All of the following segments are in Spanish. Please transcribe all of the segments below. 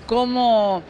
cómo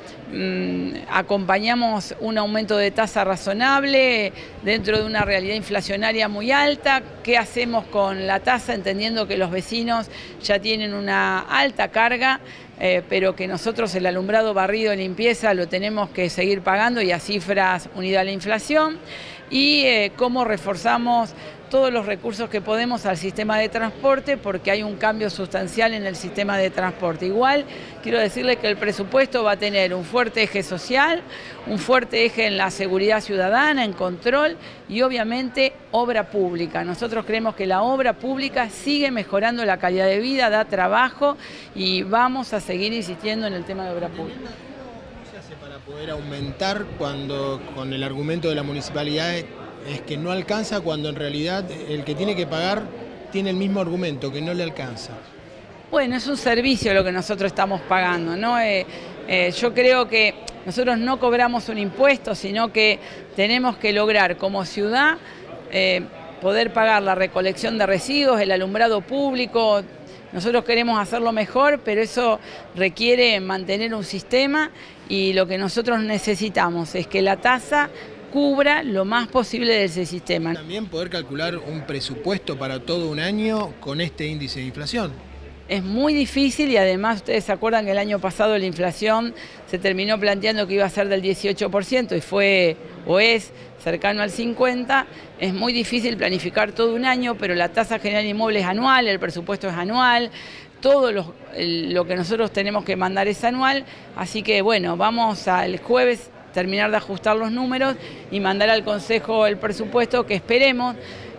acompañamos un aumento de tasa razonable dentro de una realidad inflacionaria muy alta, qué hacemos con la tasa entendiendo que los vecinos ya tienen una alta carga, pero que nosotros el alumbrado, barrido, limpieza lo tenemos que seguir pagando y a cifras unidas a la inflación, y cómo reforzamos todos los recursos que podemos al sistema de transporte, porque hay un cambio sustancial en el sistema de transporte. Igual quiero decirles que el presupuesto va a tener un fuerte eje social, un fuerte eje en la seguridad ciudadana, en control y obviamente obra pública. Nosotros creemos que la obra pública sigue mejorando la calidad de vida, da trabajo y vamos a seguir insistiendo en el tema de obra pública. ¿Cómo se hace para poder aumentar cuando con el argumento de la municipalidad es que no alcanza, cuando en realidad el que tiene que pagar tiene el mismo argumento, que no le alcanza? Bueno, es un servicio lo que nosotros estamos pagando, ¿no? Yo creo que nosotros no cobramos un impuesto, sino que tenemos que lograr como ciudad poder pagar la recolección de residuos, el alumbrado público. Nosotros queremos hacerlo mejor, pero eso requiere mantener un sistema y lo que nosotros necesitamos es que la tasa cubra lo más posible de ese sistema. También poder calcular un presupuesto para todo un año con este índice de inflación. Es muy difícil y además ustedes se acuerdan que el año pasado la inflación se terminó planteando que iba a ser del 18% y fue o es cercano al 50%. Es muy difícil planificar todo un año, pero la tasa general de inmuebles es anual, el presupuesto es anual, todo lo que nosotros tenemos que mandar es anual, así que bueno, vamos al jueves terminar de ajustar los números y mandar al Consejo el presupuesto que esperemos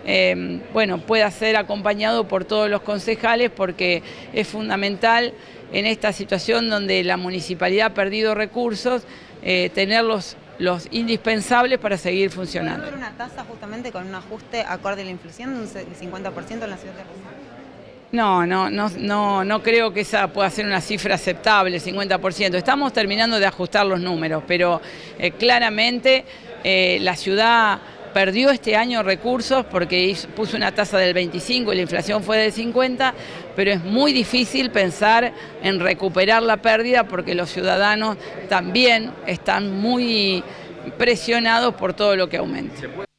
pueda ser acompañado por todos los concejales, porque es fundamental en esta situación donde la municipalidad ha perdido recursos, tener los indispensables para seguir funcionando. ¿Puede haber una tasa justamente con un ajuste acorde a la inflación de un 50% en la ciudad de Rosario? No creo que esa pueda ser una cifra aceptable, 50%. Estamos terminando de ajustar los números, pero claramente la ciudad perdió este año recursos porque puso una tasa del 25 y la inflación fue del 50, pero es muy difícil pensar en recuperar la pérdida porque los ciudadanos también están muy presionados por todo lo que aumenta.